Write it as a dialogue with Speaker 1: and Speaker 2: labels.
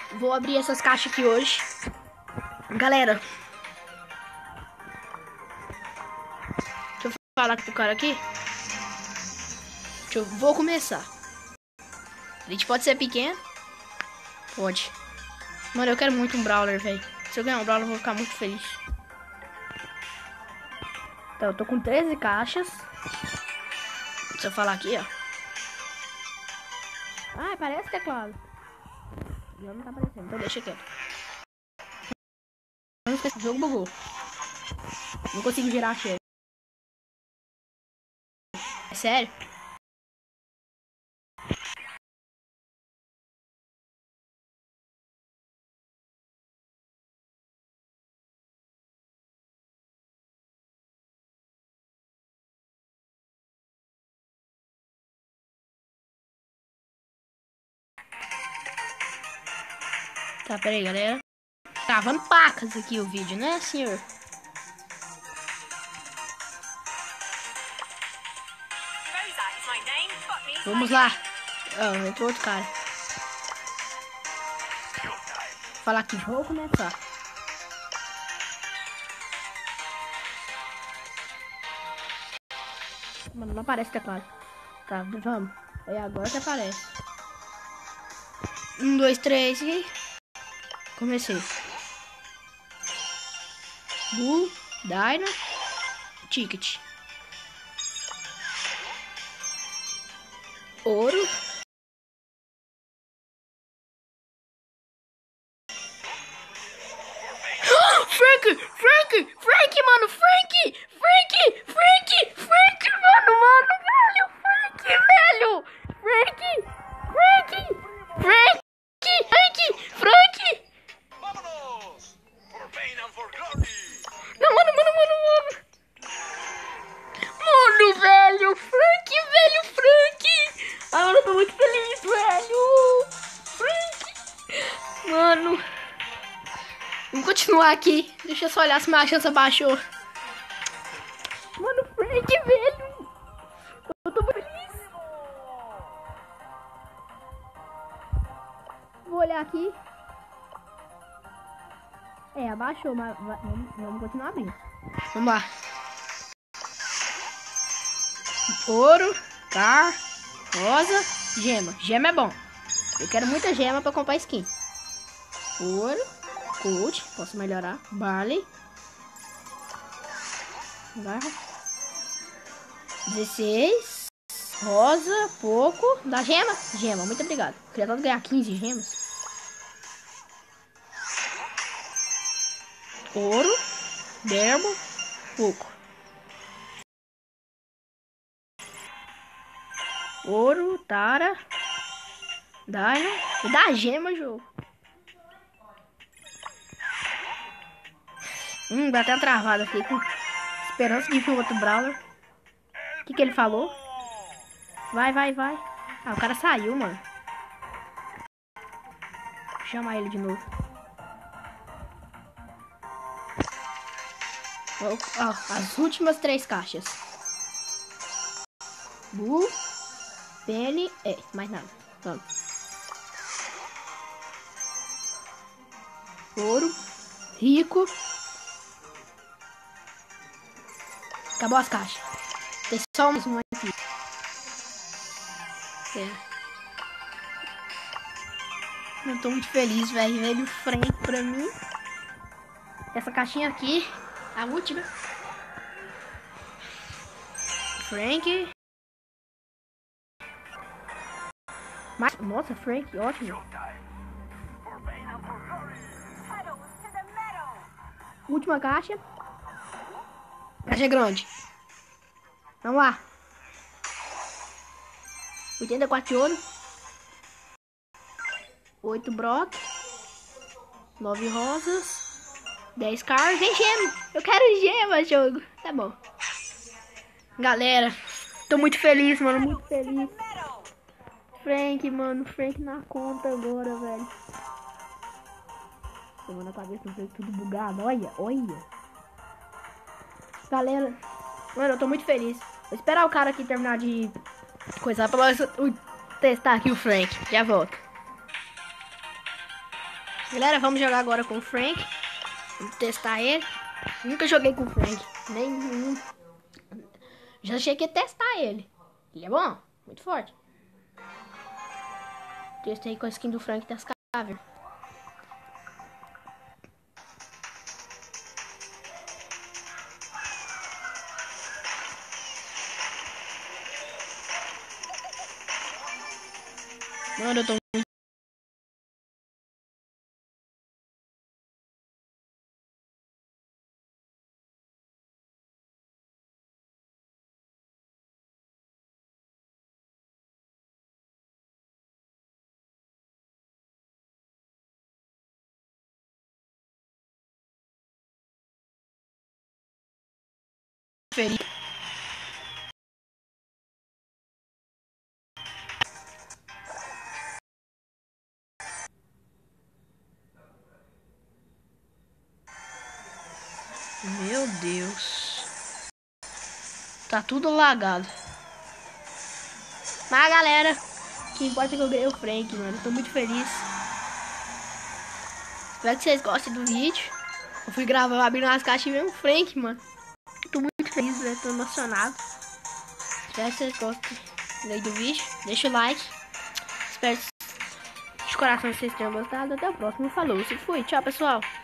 Speaker 1: Vou abrir essas caixas aqui hoje. Galera, deixa eu falar pro cara aqui. Vou começar. A gente pode ser pequeno? Pode. Mano, eu quero muito um Brawler, velho. Se eu ganhar um Brawler, eu vou ficar muito feliz. Então, eu tô com 13 caixas. Deixa eu falar aqui, ó. Ah, parece teclado. Não tá aparecendo, então deixa quieto. O jogo bugou. Não consigo girar a chave. É sério? Tá, peraí, galera. Travando pacas aqui o vídeo, né, senhor? Vamos lá. Oh, entrou outro cara. Vou falar aqui, vou começar. Mano, não aparece teclado. Tá, vamos. É agora que aparece. 1, 2, 3 e... Comecei. Bull, Dino, Ticket. Ouro. Frank, mano, Frank, mano, velho, Frank. Não, mano. Mano, velho, Frank. Ah, eu tô muito feliz, velho. Frank. Mano. Vamos continuar aqui. Deixa eu só olhar se minha chance baixou. Mano, Frank, velho. Eu tô muito feliz. Vou olhar aqui. É, abaixou, mas vamos continuar abrindo. Vamos lá. Ouro, car, rosa, gema. Gema é bom. Eu quero muita gema pra comprar skin. Ouro, coach, posso melhorar. Barley. Garra. 16. Rosa, pouco. Dá gema? Gema, muito obrigado. Queria tanto ganhar 15 gemas. Ouro, derbo, pouco. Ouro, tara, dino. E dá gema, jogo. Dá até uma travada. Fiquei com esperança de vir outro Brawler. O que ele falou? Vai. Ah, o cara saiu, mano. Vou chamar ele de novo. As últimas 3 caixas. Bull, Penny, mais nada. Vamos. Ouro, rico. Acabou as caixas. Tem só uma aqui. Eu tô muito feliz, velho. Velho Frank pra mim. Essa caixinha aqui, a última. Frank. Nossa, Frank, ótimo. Última caixa. Caixa grande. Vamos lá. 84 de ouro. 8 Brock. 9 rosas. 10 cars. Vem gema. Eu quero gema, jogo. Tá bom. Galera, tô muito feliz, mano. Muito feliz. Frank, mano. Frank na conta agora, velho. Tomando a cabeça do Frank tudo bugado. Olha. Galera, mano, eu tô muito feliz. Vou esperar o cara aqui terminar de coisar pra nós testar aqui o Frank. Já volto. Galera, vamos jogar agora com o Frank. Vamos testar ele. Nunca joguei com o Frank. Nenhum. Já cheguei a testar ele. Ele é bom. Muito forte. Testei com a skin do Frank das cavernas. Mano, eu tô... feliz. Meu Deus. Tá tudo lagado. Mas galera, o que importa é que eu ganhei o Frank, mano. Tô muito feliz. Espero que vocês gostem do vídeo. Eu fui gravar, abrindo as caixas e veio um Frank, mano. Tô muito feliz, né? Tô emocionado. Espero que vocês gostem do vídeo. Deixa o like. Espero de coração que vocês tenham gostado. Até o próximo. Falou. Se fui. Tchau, pessoal.